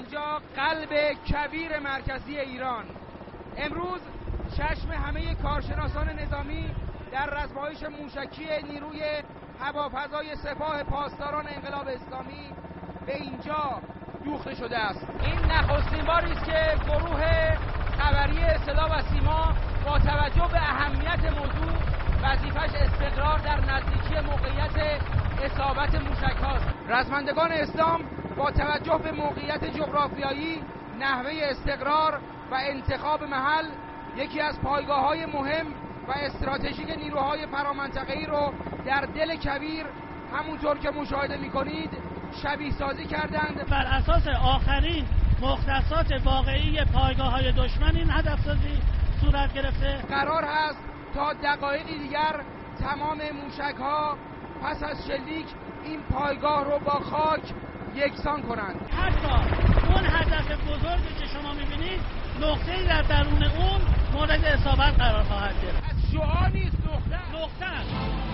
اینجا قلب کویر مرکزی ایران. امروز چشم همه کارشناسان نظامی در رزمایش موشکی نیروی هوافضای سپاه پاسداران انقلاب اسلامی به اینجا دوخته شده است. این نخستین باری است که گروه خبری اطلاع و سیما با توجه به اهمیت موضوع وظیفش استقرار در نزدیکی موقعیت اصابت موشک هاست. رزمندگان اسلام با توجه به موقعیت جغرافیایی، نحوه استقرار و انتخاب محل، یکی از پایگاه‌های مهم و استراتژیک نیروهای فرامنطقه‌ای رو در دل کویر همونطور که مشاهده می‌کنید شبیه سازی کردند. بر اساس آخرین مختصات واقعی پایگاه‌های دشمن این هدف سازی صورت گرفته. قرار هست تا دقایقی دیگر تمام موشک‌ها پس از شلیک این پایگاه رو با خاک یکسان کنند. حتی اون هدف بزرگی که شما می‌بینید نقطه‌ای در درون اون مورد اصابت قرار خواهد گرفت. از شعاع نیست، نقطه است.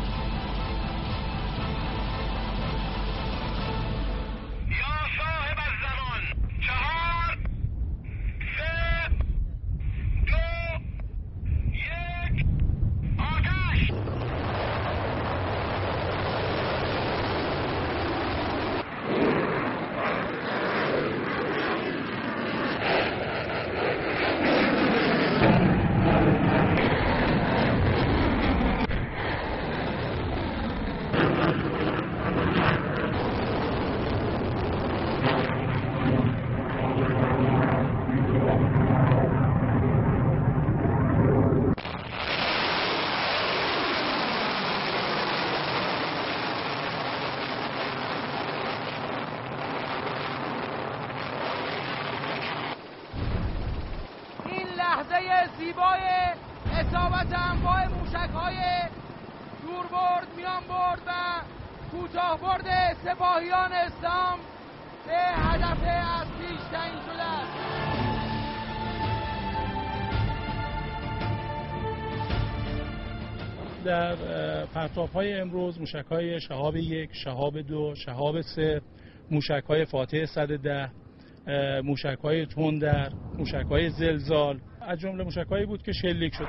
یا صاحب الزمان 4 3 2 1 آتش. لحظه زیبای اصابت انواع موشک‌های دوربرد، میانبرد و کوتاه‌برد سپاهیان اسلام به هدف اصلیش تعیین شده است. در پرتاب‌های امروز موشک‌های شهاب 1، شهاب 2، شهاب 3، موشک‌های فاتح 110، موشک‌های تندر، موشک‌های زلزال از جمله موشک‌هایی بود که شلیک شد.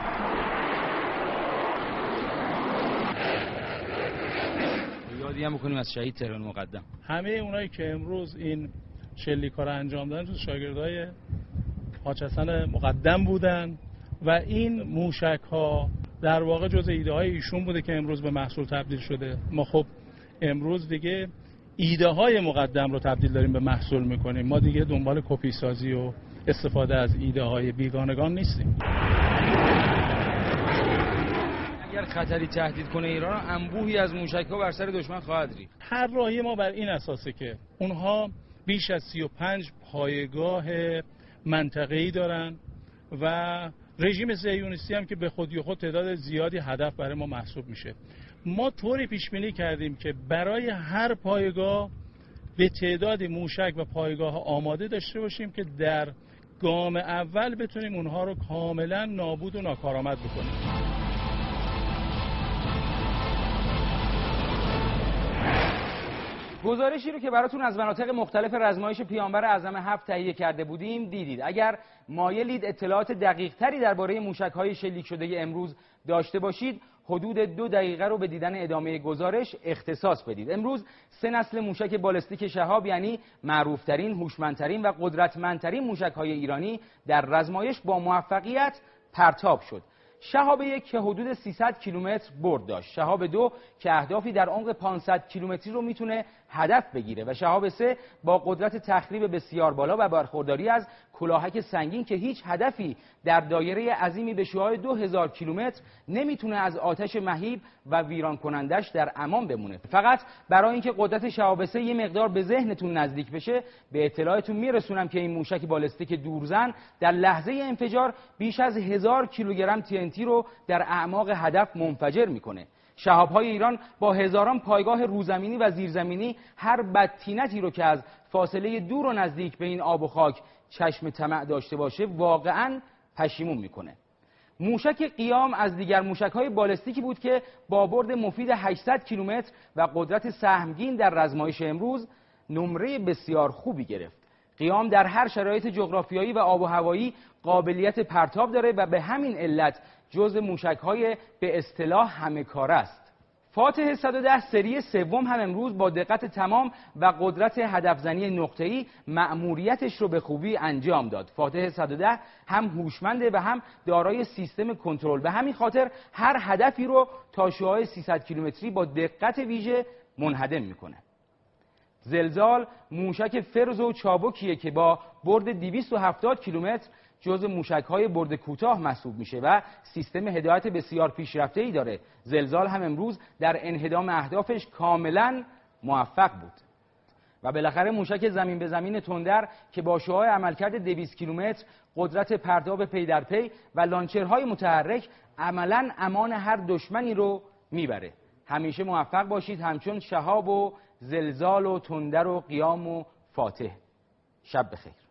یادی هم بکنیم از شهید تهران مقدم. همه اونایی که امروز این شلیک‌ها رو انجام دادن جز شاگردای حاج حسن مقدم بودن و این موشک‌ها در واقع جز ایده‌های ایشون بوده که امروز به محصول تبدیل شده. ما خب امروز دیگه ایده های مقدم رو تبدیل داریم به محصول میکنیم. ما دیگه دنبال کپی سازی و استفاده از ایده های بیگانگان نیستیم. اگر خطری تهدید کنه ایران، انبوهی از موشک‌ها بر سر دشمن خواهد ریخت. هر راهی ما بر این اساسه که اونها بیش از 35 پایگاه منطقه‌ای دارن و رژیم صهیونیستی هم که به خودی خود تعداد زیادی هدف برای ما محسوب میشه. ما طوری پیش بینی کردیم که برای هر پایگاه به تعداد موشک و پایگاه آماده داشته باشیم که در گام اول بتونیم اونها رو کاملا نابود و ناکارآمد بکنیم. گزارشی رو که براتون از مناطق مختلف رزمایش پیامبر اعظم 7 تهیه کرده بودیم دیدید. اگر مایلید اطلاعات دقیق تری درباره موشک‌های شلیک شده امروز داشته باشید، حدود 2 دقیقه رو به دیدن ادامه گزارش اختصاص بدید. امروز 3 نسل موشک بالستیک شهاب، یعنی معروفترین، هوشمندترین و قدرتمندترین موشک‌های ایرانی در رزمایش با موفقیت پرتاب شد. شهاب 1 که حدود 300 کیلومتر برد داشت، شهاب 2 که اهدافی در عمق 500 کیلومتری رو میتونه هدف بگیره و شهاب 3 با قدرت تخریب بسیار بالا و برخورداری از کلاهک سنگین که هیچ هدفی در دایره عظیمی به شعاع 2000 کیلومتر نمیتونه از آتش مهیب و ویران کنندش در امان بمونه. فقط برای اینکه قدرت شهاب 3 یه مقدار به ذهنتون نزدیک بشه، به اطلاعتون میرسونم که این موشک بالستیک دورزن در لحظه انفجار بیش از 1000 کیلوگرم TNT رو در اعماق هدف منفجر میکنه. شهاب‌های ایران با هزاران پایگاه روزمینی و زیرزمینی هر بدتینتی رو که از فاصله دور و نزدیک به این آب و خاک چشم طمع داشته باشه واقعاً پشیمون میکنه. موشک قیام از دیگر موشک‌های بالستیکی بود که با برد مفید 800 کیلومتر و قدرت سهمگین در رزمایش امروز نمره بسیار خوبی گرفت. قیام در هر شرایط جغرافیایی و آب و هوایی قابلیت پرتاب داره و به همین علت جزء موشک‌های به اصطلاح همه کاره است. فاتح 110 سری سوم هم امروز با دقت تمام و قدرت هدفزنی نقطه‌ای مأموریتش رو به خوبی انجام داد. فاتح 110 هم هوشمنده و هم دارای سیستم کنترل، به همین خاطر هر هدفی رو تا شعاع 300 کیلومتری با دقت ویژه منهدم میکنه. زلزال موشک فرز و چابکیه که با برد 270 کیلومتر جزء موشک‌های برد کوتاه محسوب میشه و سیستم هدایت بسیار پیشرفته‌ای داره. زلزال هم امروز در انهدام اهدافش کاملا موفق بود. و بالاخره موشک زمین به زمین تندر که با شعاع عملکرد 200 کیلومتر، قدرت پرتاب پی در پی و لانچرهای متحرک عملاً امان هر دشمنی رو میبره. همیشه موفق باشید همچون شهاب و زلزال و تندر و قیام و فاتح. شب بخیر.